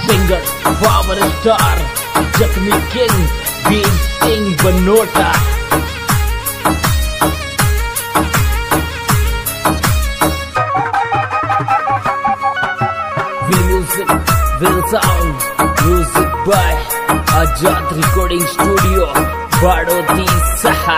Singer power star जख्मी king Veer Singh Banota. Music will sound music by Azad recording studio Badoti सहा।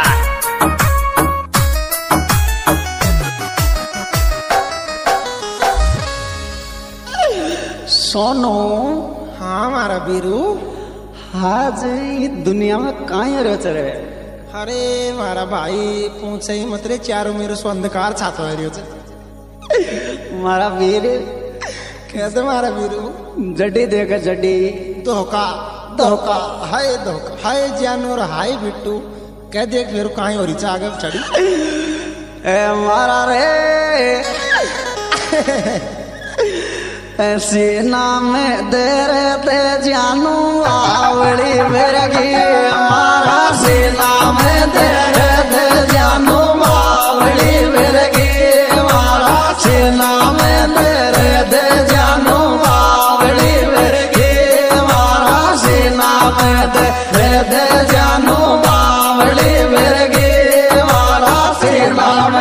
सोनो हाँ मारा बीरू, आज दुनिया में कहाँ रह रहे? अरे मारा भाई पूछे ही मत रे, चारों मेरे सो अंधकार छातो है रियो मारा वीर कैसे मारा बीरू? जड्डी देखा जड्डी धोखा धोखा हाय जानवर हाय बिट्टू कह देख फिर कहाँ हो रही आगे चढ़ी ए मारा रे सीना में दे रे ते जानू आवड़ी बेरगी। मारा सीना में दे रे ते जानू आवड़ी बेरगी। मारा सीना में दे रे ते जानू आवड़ी बेरगी। मारा सीना में दे रे ते जानू आवड़ी बेरगी। मारा सीना में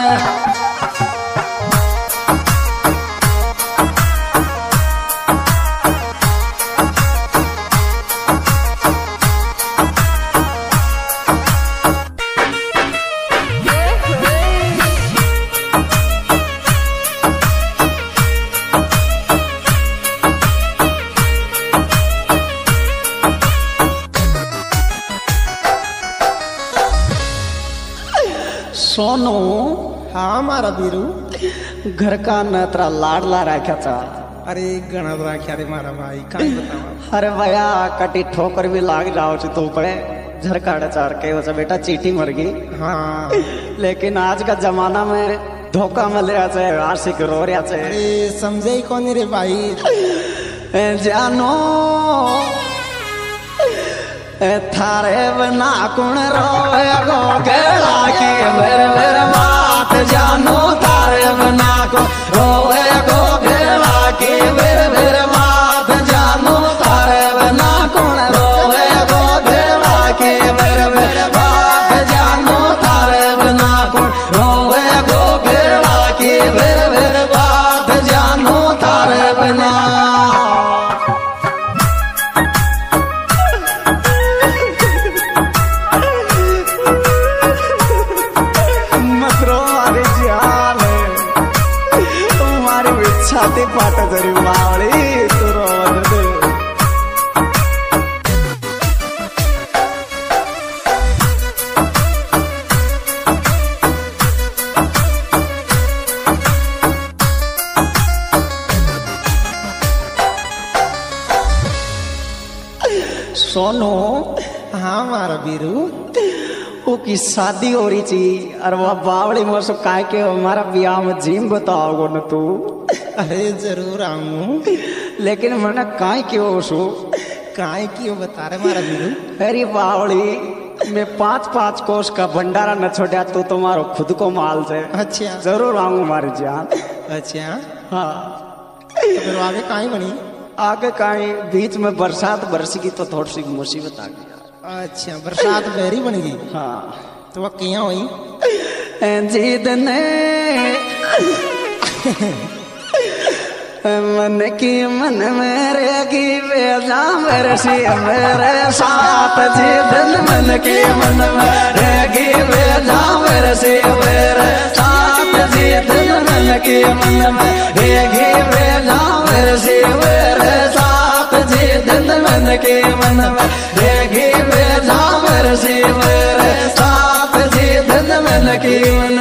सोनू। हाँ मारा बीरू, घर का नतरा लाडला राख्या था। अरे गणत राख्या रे मारा भाई कहीं बतावा। अरे भैया कटी ठोकर भी लाग जाओ तो पे झरकाड़ा चार के वैसे बेटा चीटी मर गई। हाँ लेकिन आज का जमाना में धोखा मिल रहा है, आशिक रो रहा है। अरे समझे ही कौन रे भाई? जानो थारे बना कुण रोए गो गेला की मेरे मेरे बात जानो। थारे बना को रोए गो गेला की मेरे मेरे बात जानो। थारे बना कुण रोए गो गेला की मेरे मेरे बात जानो। थारे बना कुण रोए गो गेला की मेरे मेरे बात जानो। थारे बना छाती पाट जरी मावळी तू रोवत दे। सोनू। हाँ मारा बीरू, वो की शादी हो रही थी और वह बावड़ी मोसो काय के हमारा ब्याह में जिम बताओगे न तू? अरे जरूर आऊँ, लेकिन मैंने काय क्यों उसो काय क्यों बता रहे मारा बीरू? अरे बावड़ी मैं 5-5 कोस का भंडारा न छोड़ा तो तुम्हारो खुद को माल से। अच्छा जरूर आऊंगा हमारी जान। अच्छा हाँ तो फिर आगे कहीं बनी? आगे कहीं बीच में बरसात बरसेगी तो थोड़ी सी मुसीबत आ गई। अच्छा बरसात बहरी बन गई। हाँ तो वह क्या हुई? जीत ने मन की मन मेरे की बेजा मेरे सी मेरे साथ। जीत मन की मन मेरे की बेजा मेरे सी मेरे साथ। जीत मन की मन मेरे की बेजा मेरे सी मेरे साथ। जीत मन की मन मेरे की बेजा मेरे सी मेरे साथ। जीत मन की मन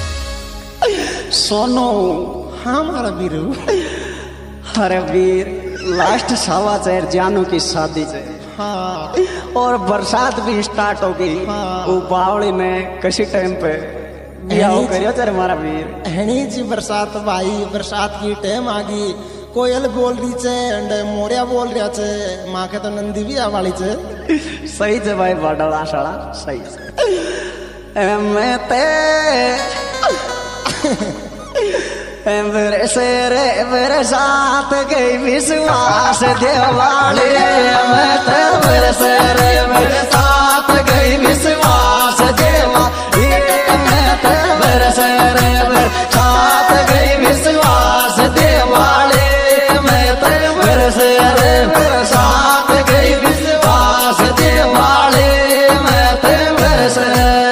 सोनू। हाँ मारा बीरू। अरे वीर लास्ट सावा चेर जानू की शादी से हाँ और बरसात भी स्टार्ट हो गई। हाँ। वो बावड़ी में किसी टाइम पे ब्याह करियो तेरे हमारा वीर। हनी जी बरसात भाई बरसात की टाइम आ गई। कोयल बोल रही छे एंड मोरिया बोल रहा छे माँ के तो नंदी भी आवाली छे। सही है भाई बाडला शाला सही है। मैं ते मेरे से रे मेरे साथ गई विश्वास देवाली। मैं ते मेरे से रे मेरे साथ गई विश्वास देवाली। मैं ते मेरे से रे मेरे साथ गई विश्वास देवाली। मैं ते मेरे से रे मेरे साथ गई विश्वास देवाली। मैं ते मेरे से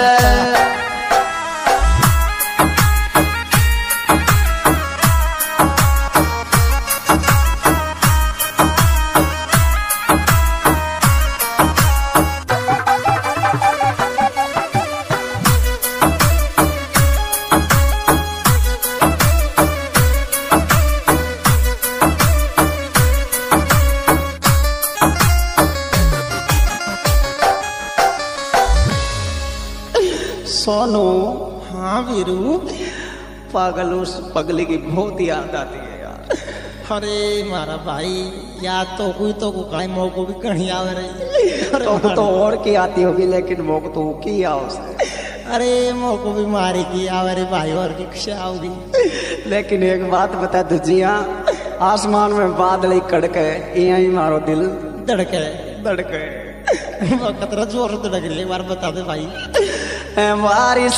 सोनू। हाँ वीरू। पागल उस पगली की बहुत याद आती है यार। अरे मारा भाई याद तो कोई तो को काई मो को भी कहीं आवे रही। तो और की आती होगी लेकिन वो तो की आओ। अरे मो को भी मारी की आवे रे भाई और की खुशी आओगी। लेकिन एक बात बता तुझिया आसमान में बादल ही कड़के यही मारो दिल धड़के धड़के। कतरा जोर से धड़क रही एक बार बता दे भाई। बारिश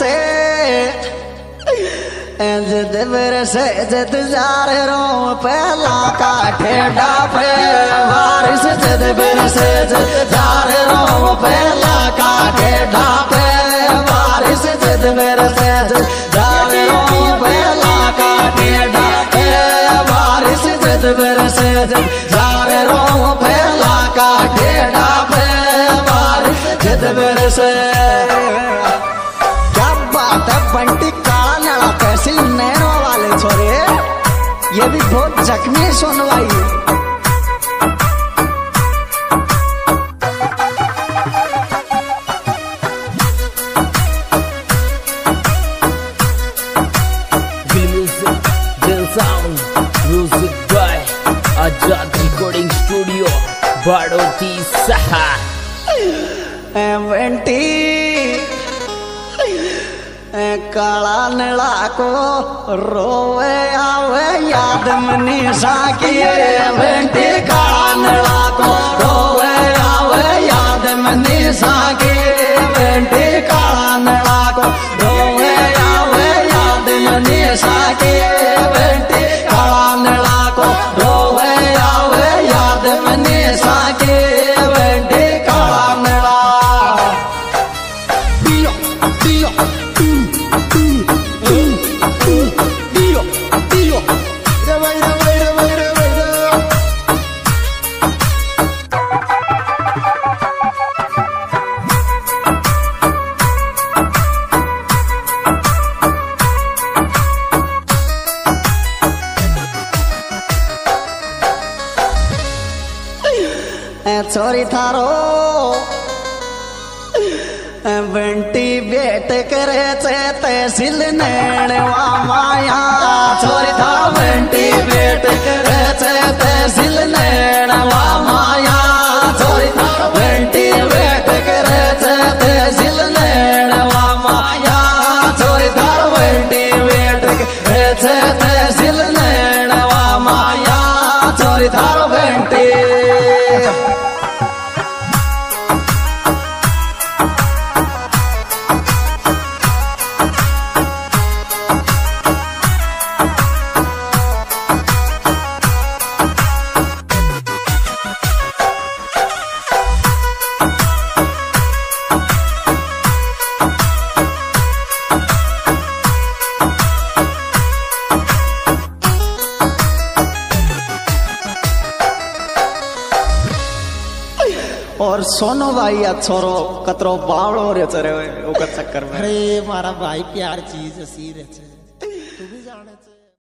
जद बरसे जद जार रो पहला का ठेडा पे। बारिश जद बरसे जद जार रो पहला का ठेडा पे। बारिश जद बरसे जद जार रो पहला का ठेडा पे। बारिश जद बरसे जद जार रो पहला का ठेडा पे। बारिश जद बरसे बंटी काला नला तहसील नैनो वाले छोरे ये भी बहुत जख्मी सुनवाई। Music by Azad recording studio Badoti सहा। बंटी काला नला को रोवे आवे याद मनीषा की। बेटी काला नला को रोवे आवे याद मनीषा की। बेटी काला नला को रोवे आवे याद मनीषा की। बेटी काला नला को रोवे आवे याद मनीषा की। बेटी काला नला दियो दियो छोरी थारो बंटी बेट करे तहसील नैनवा माया। छोरी थारो बंटी बेट करे तहसील नैनवा माया। छोरी थारो बंटी बेट करे तहसील नैनवा माया। छोरी थारो बंटी बेट करे तहसील नैनवा माया। छोरी थारो बंटी और सोनो भाई छोरो कतरो बावड़ो रे चरे ओकर चक्कर में। अरे मारा भाई प्यार चीज सी रे तू भी जाने